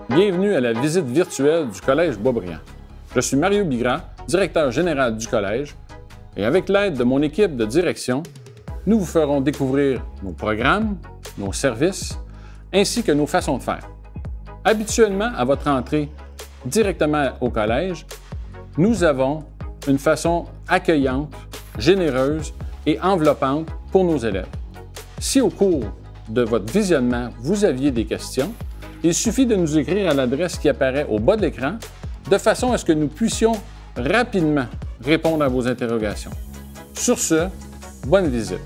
Bienvenue à la visite virtuelle du Collège Boisbriand. Je suis Mario Bigrand, directeur général du Collège, et avec l'aide de mon équipe de direction, nous vous ferons découvrir nos programmes, nos services, ainsi que nos façons de faire. Habituellement, à votre entrée directement au Collège, nous avons une façon accueillante, généreuse et enveloppante pour nos élèves. Si au cours de votre visionnement, vous aviez des questions, il suffit de nous écrire à l'adresse qui apparaît au bas de l'écran, de façon à ce que nous puissions rapidement répondre à vos interrogations. Sur ce, bonne visite.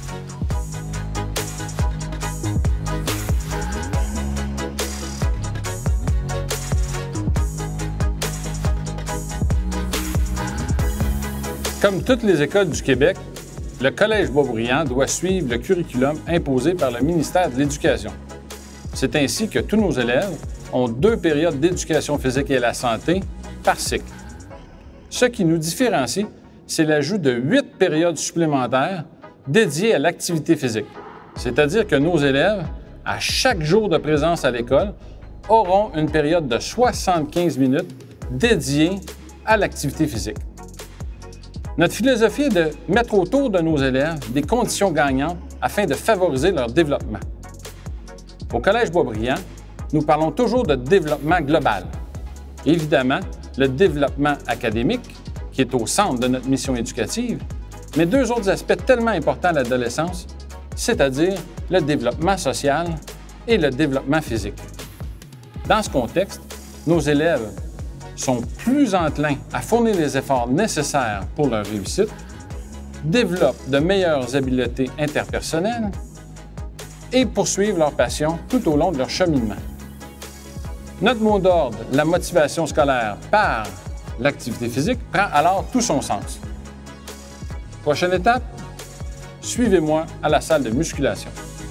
Comme toutes les écoles du Québec, le Collège Boisbriand doit suivre le curriculum imposé par le ministère de l'Éducation. C'est ainsi que tous nos élèves ont 2 périodes d'éducation physique et à la santé par cycle. Ce qui nous différencie, c'est l'ajout de 8 périodes supplémentaires dédiées à l'activité physique. C'est-à-dire que nos élèves, à chaque jour de présence à l'école, auront une période de 75 minutes dédiée à l'activité physique. Notre philosophie est de mettre autour de nos élèves des conditions gagnantes afin de favoriser leur développement. Au Collège Boisbriand, nous parlons toujours de développement global. Évidemment, le développement académique, qui est au centre de notre mission éducative, mais 2 autres aspects tellement importants à l'adolescence, c'est-à-dire le développement social et le développement physique. Dans ce contexte, nos élèves sont plus enclins à fournir les efforts nécessaires pour leur réussite, développent de meilleures habiletés interpersonnelles et poursuivent leur passion tout au long de leur cheminement. Notre mot d'ordre, la motivation scolaire par l'activité physique, prend alors tout son sens. Prochaine étape, suivez-moi à la salle de musculation.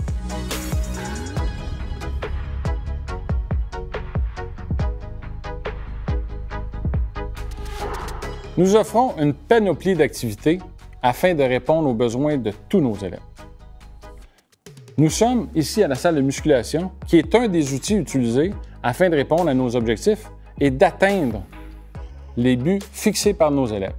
Nous offrons une panoplie d'activités afin de répondre aux besoins de tous nos élèves. Nous sommes ici à la salle de musculation, qui est un des outils utilisés afin de répondre à nos objectifs et d'atteindre les buts fixés par nos élèves.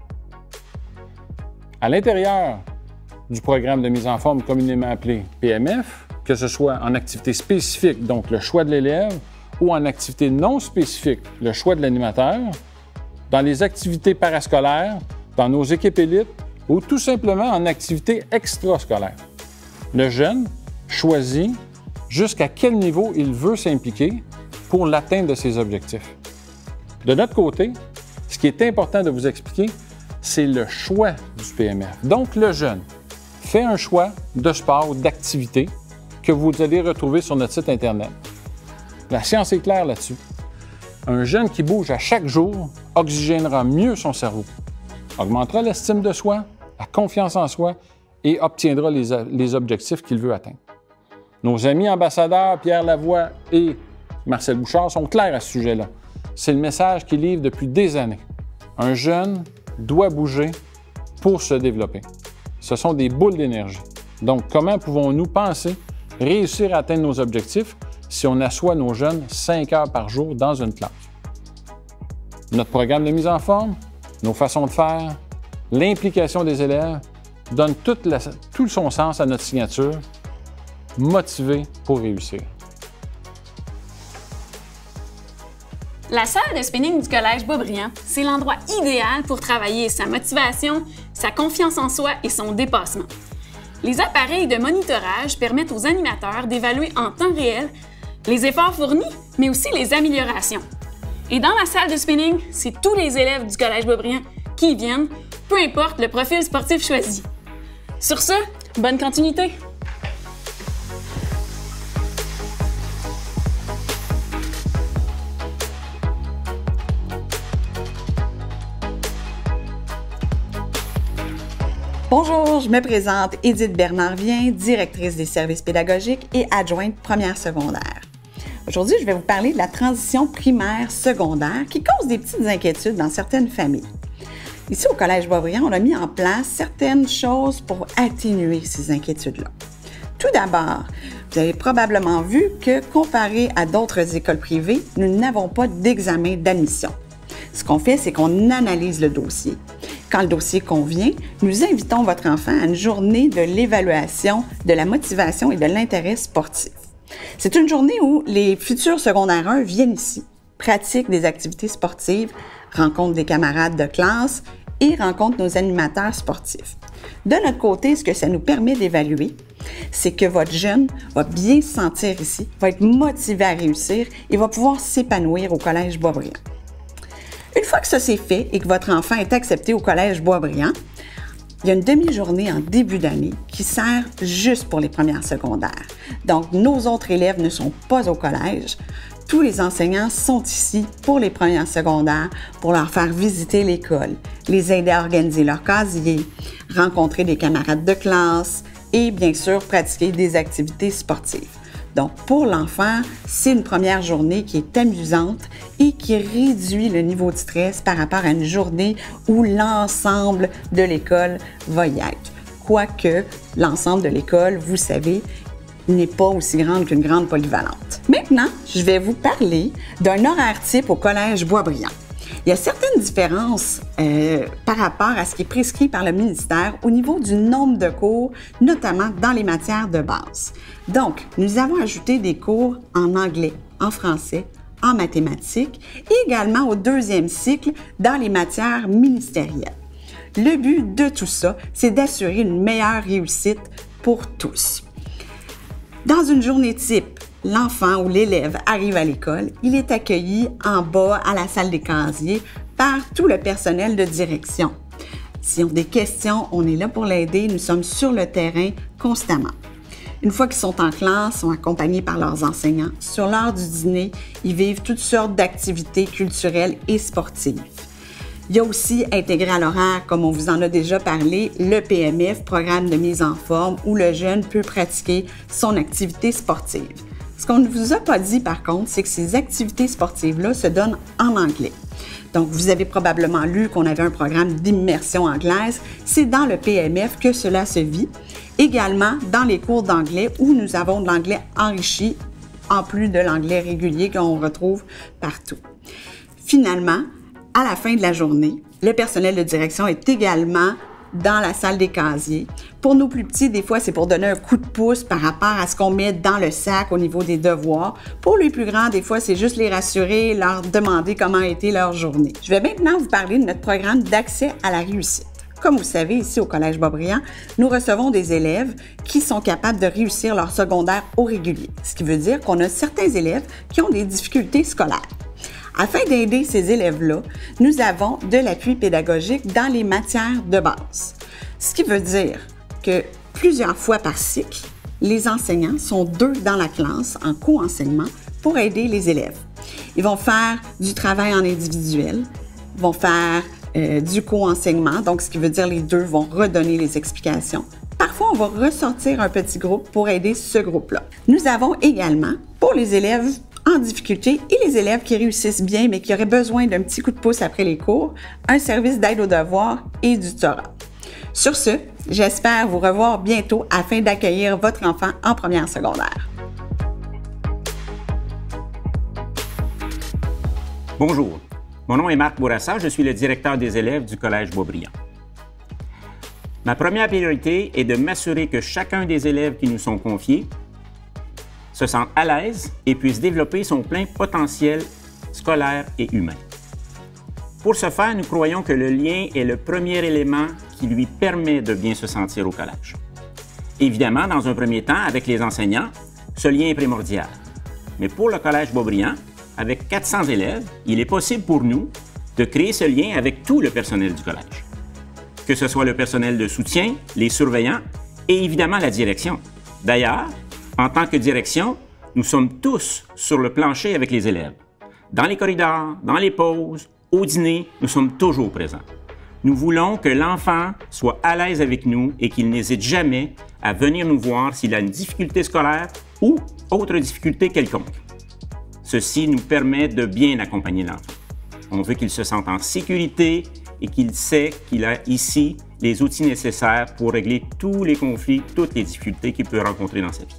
À l'intérieur du programme de mise en forme communément appelé PMF, que ce soit en activité spécifique, donc le choix de l'élève, ou en activité non spécifique, le choix de l'animateur, dans les activités parascolaires, dans nos équipes élites ou tout simplement en activité extrascolaire. Le jeune choisit jusqu'à quel niveau il veut s'impliquer pour l'atteinte de ses objectifs. De notre côté, ce qui est important de vous expliquer, c'est le choix du PMF. Donc, le jeune fait un choix de sport ou d'activité que vous allez retrouver sur notre site Internet. La science est claire là-dessus. Un jeune qui bouge à chaque jour oxygénera mieux son cerveau, augmentera l'estime de soi, la confiance en soi et obtiendra les objectifs qu'il veut atteindre. Nos amis ambassadeurs Pierre Lavoie et Marcel Bouchard sont clairs à ce sujet-là. C'est le message qu'ils livrent depuis des années. Un jeune doit bouger pour se développer. Ce sont des boules d'énergie. Donc, comment pouvons-nous penser réussir à atteindre nos objectifs si on assoit nos jeunes 5 heures par jour dans une classe? Notre programme de mise en forme, nos façons de faire, l'implication des élèves donnent tout son sens à notre signature, motivé pour réussir. La salle de spinning du Collège Boisbriand, c'est l'endroit idéal pour travailler sa motivation, sa confiance en soi et son dépassement. Les appareils de monitorage permettent aux animateurs d'évaluer en temps réel les efforts fournis, mais aussi les améliorations. Et dans la salle de spinning, c'est tous les élèves du Collège Boisbriand qui y viennent, peu importe le profil sportif choisi. Sur ce, bonne continuité! Bonjour, je me présente Édith Bernard-Vien, directrice des services pédagogiques et adjointe première secondaire. Aujourd'hui, je vais vous parler de la transition primaire-secondaire qui cause des petites inquiétudes dans certaines familles. Ici, au Collège Boisbriand, on a mis en place certaines choses pour atténuer ces inquiétudes-là. Tout d'abord, Vous avez probablement vu que, comparé à d'autres écoles privées, nous n'avons pas d'examen d'admission. Ce qu'on fait, c'est qu'on analyse le dossier. Quand le dossier convient, nous invitons votre enfant à une journée de l'évaluation de la motivation et de l'intérêt sportif. C'est une journée où les futurs secondaires 1 viennent ici, pratiquent des activités sportives, rencontrent des camarades de classe et rencontrent nos animateurs sportifs. De notre côté, ce que ça nous permet d'évaluer, c'est que votre jeune va bien se sentir ici, va être motivé à réussir et va pouvoir s'épanouir au Collège Boisbriand. Une fois que ça c'est fait et que votre enfant est accepté au Collège Boisbriand, il y a une demi-journée en début d'année qui sert juste pour les premières secondaires. Donc, nos autres élèves ne sont pas au collège. Tous les enseignants sont ici pour les premières secondaires, pour leur faire visiter l'école, les aider à organiser leur casier, rencontrer des camarades de classe et, bien sûr, pratiquer des activités sportives. Donc, pour l'enfant, c'est une première journée qui est amusante et qui réduit le niveau de stress par rapport à une journée où l'ensemble de l'école va y être. Quoique, l'ensemble de l'école, vous savez, n'est pas aussi grande qu'une grande polyvalente. Maintenant, je vais vous parler d'un horaire type au Collège Boisbriand. Il y a certaines différences par rapport à ce qui est prescrit par le ministère au niveau du nombre de cours, notamment dans les matières de base. Donc, nous avons ajouté des cours en anglais, en français, en mathématiques et également au deuxième cycle dans les matières ministérielles. Le but de tout ça, c'est d'assurer une meilleure réussite pour tous. Dans une journée type, l'enfant ou l'élève arrive à l'école, il est accueilli en bas à la salle des casiers par tout le personnel de direction. S'ils ont des questions, on est là pour l'aider, nous sommes sur le terrain constamment. Une fois qu'ils sont en classe, ils sont accompagnés par leurs enseignants. Sur l'heure du dîner, ils vivent toutes sortes d'activités culturelles et sportives. Il y a aussi intégré à l'horaire, comme on vous en a déjà parlé, le PMF, programme de mise en forme, où le jeune peut pratiquer son activité sportive. Ce qu'on ne vous a pas dit, par contre, c'est que ces activités sportives-là se donnent en anglais. Donc, vous avez probablement lu qu'on avait un programme d'immersion anglaise. C'est dans le PMF que cela se vit. Également, dans les cours d'anglais, où nous avons de l'anglais enrichi, en plus de l'anglais régulier qu'on retrouve partout. Finalement, à la fin de la journée, le personnel de direction est également dans la salle des casiers. Pour nos plus petits, des fois, c'est pour donner un coup de pouce par rapport à ce qu'on met dans le sac au niveau des devoirs. Pour les plus grands, des fois, c'est juste les rassurer, leur demander comment a été leur journée. Je vais maintenant vous parler de notre programme d'accès à la réussite. Comme vous savez, ici au Collège Boisbriand, nous recevons des élèves qui sont capables de réussir leur secondaire au régulier. Ce qui veut dire qu'on a certains élèves qui ont des difficultés scolaires. Afin d'aider ces élèves-là, nous avons de l'appui pédagogique dans les matières de base. Ce qui veut dire que plusieurs fois par cycle, les enseignants sont 2 dans la classe en co-enseignement pour aider les élèves. Ils vont faire du travail en individuel, vont faire du co-enseignement, donc ce qui veut dire les 2 vont redonner les explications. Parfois, on va ressortir un petit groupe pour aider ce groupe-là. Nous avons également, pour les élèves en difficulté et les élèves qui réussissent bien mais qui auraient besoin d'un petit coup de pouce après les cours, un service d'aide aux devoirs et du tutorat. Sur ce, j'espère vous revoir bientôt afin d'accueillir votre enfant en première secondaire. Bonjour, mon nom est Marc Bourassa, je suis le directeur des élèves du Collège Boisbriand. Ma première priorité est de m'assurer que chacun des élèves qui nous sont confiés se sente à l'aise et puisse développer son plein potentiel scolaire et humain. Pour ce faire, nous croyons que le lien est le premier élément qui lui permet de bien se sentir au collège. Évidemment, dans un premier temps, avec les enseignants, ce lien est primordial. Mais pour le Collège Boisbriand, avec 400 élèves, il est possible pour nous de créer ce lien avec tout le personnel du collège. Que ce soit le personnel de soutien, les surveillants et évidemment la direction. D'ailleurs, en tant que direction, nous sommes tous sur le plancher avec les élèves. Dans les corridors, dans les pauses, au dîner, nous sommes toujours présents. Nous voulons que l'enfant soit à l'aise avec nous et qu'il n'hésite jamais à venir nous voir s'il a une difficulté scolaire ou autre difficulté quelconque. Ceci nous permet de bien accompagner l'enfant. On veut qu'il se sente en sécurité et qu'il sait qu'il a ici les outils nécessaires pour régler tous les conflits, toutes les difficultés qu'il peut rencontrer dans sa vie.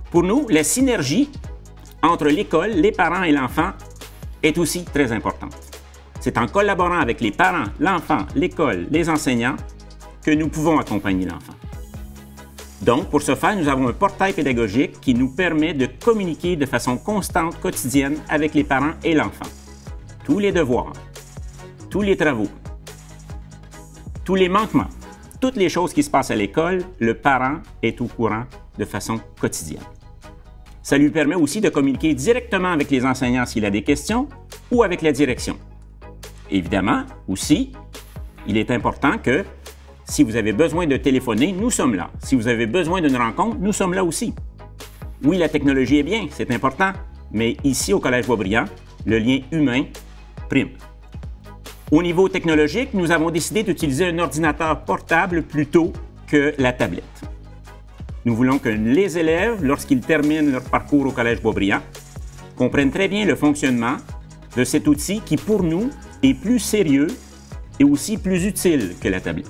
Pour nous, la synergie entre l'école, les parents et l'enfant est aussi très importante. C'est en collaborant avec les parents, l'enfant, l'école, les enseignants que nous pouvons accompagner l'enfant. Donc, pour ce faire, nous avons un portail pédagogique qui nous permet de communiquer de façon constante, quotidienne, avec les parents et l'enfant. Tous les devoirs, tous les travaux, tous les manquements, toutes les choses qui se passent à l'école, le parent est au courant de façon quotidienne. Ça lui permet aussi de communiquer directement avec les enseignants s'il a des questions ou avec la direction. Évidemment, aussi, il est important que si vous avez besoin de téléphoner, nous sommes là. Si vous avez besoin d'une rencontre, nous sommes là aussi. Oui, la technologie est bien, c'est important, mais ici, au Collège Boisbriand, le lien humain prime. Au niveau technologique, nous avons décidé d'utiliser un ordinateur portable plutôt que la tablette. Nous voulons que les élèves, lorsqu'ils terminent leur parcours au Collège Boisbriand, comprennent très bien le fonctionnement de cet outil qui, pour nous, est plus sérieux et aussi plus utile que la tablette.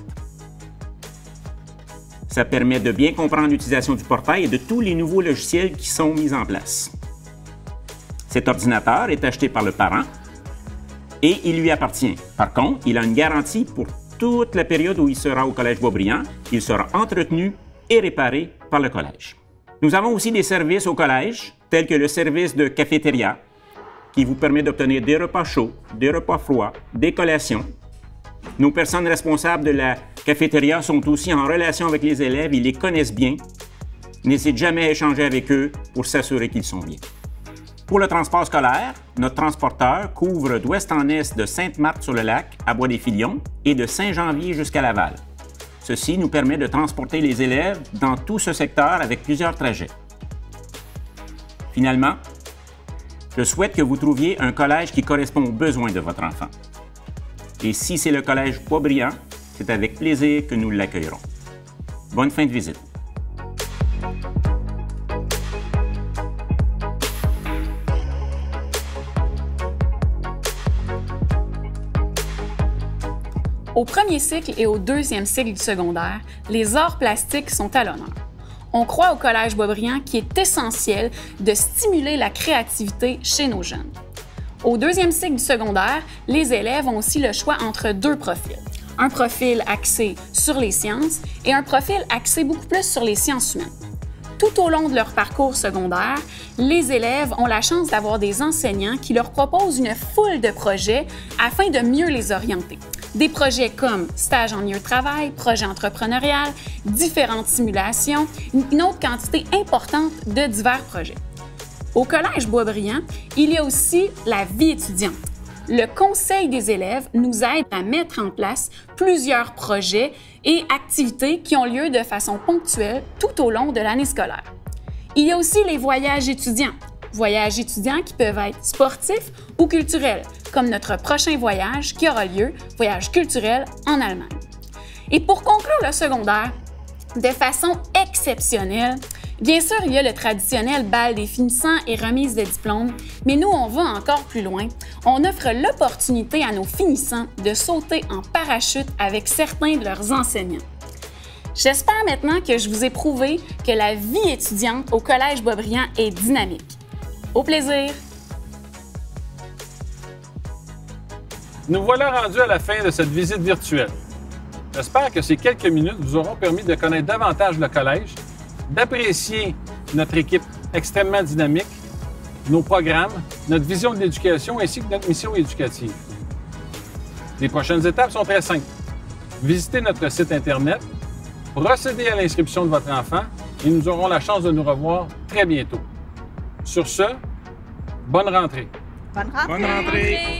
Ça permet de bien comprendre l'utilisation du portail et de tous les nouveaux logiciels qui sont mis en place. Cet ordinateur est acheté par le parent et il lui appartient. Par contre, il a une garantie pour toute la période où il sera au Collège Boisbriand. Il sera entretenu et réparé par le collège. Nous avons aussi des services au collège, tels que le service de cafétéria, qui vous permet d'obtenir des repas chauds, des repas froids, des collations. Nos personnes responsables de la cafétéria sont aussi en relation avec les élèves, ils les connaissent bien. N'hésitez jamais à échanger avec eux pour s'assurer qu'ils sont bien. Pour le transport scolaire, notre transporteur couvre d'ouest en est de Sainte-Marthe-sur-le-Lac à Bois-des-Filions et de Saint-Janvier jusqu'à Laval. Ceci nous permet de transporter les élèves dans tout ce secteur avec plusieurs trajets. Finalement, je souhaite que vous trouviez un collège qui correspond aux besoins de votre enfant. Et si c'est le Collège Boisbriand, c'est avec plaisir que nous l'accueillerons. Bonne fin de visite. Au premier cycle et au deuxième cycle du secondaire, les arts plastiques sont à l'honneur. On croit au Collège Boisbriand qu'il est essentiel de stimuler la créativité chez nos jeunes. Au deuxième cycle du secondaire, les élèves ont aussi le choix entre deux profils. Un profil axé sur les sciences et un profil axé beaucoup plus sur les sciences humaines. Tout au long de leur parcours secondaire, les élèves ont la chance d'avoir des enseignants qui leur proposent une foule de projets afin de mieux les orienter. Des projets comme stage en milieu de travail, projet entrepreneurial, différentes simulations, une autre quantité importante de divers projets. Au Collège Boisbriand, il y a aussi la vie étudiante. Le Conseil des élèves nous aide à mettre en place plusieurs projets et activités qui ont lieu de façon ponctuelle tout au long de l'année scolaire. Il y a aussi les voyages étudiants. Voyages étudiants qui peuvent être sportifs ou culturels, comme notre prochain voyage qui aura lieu, voyage culturel en Allemagne. Et pour conclure le secondaire, de façon exceptionnelle, bien sûr, il y a le traditionnel bal des finissants et remise de diplômes, mais nous, on va encore plus loin. On offre l'opportunité à nos finissants de sauter en parachute avec certains de leurs enseignants. J'espère maintenant que je vous ai prouvé que la vie étudiante au Collège Boisbriand est dynamique. Au plaisir! Nous voilà rendus à la fin de cette visite virtuelle. J'espère que ces quelques minutes vous auront permis de connaître davantage le collège, d'apprécier notre équipe extrêmement dynamique, nos programmes, notre vision de l'éducation ainsi que notre mission éducative. Les prochaines étapes sont très simples. Visitez notre site Internet, procédez à l'inscription de votre enfant et nous aurons la chance de nous revoir très bientôt. Sur ce, bonne rentrée! Bonne rentrée! Bonne rentrée!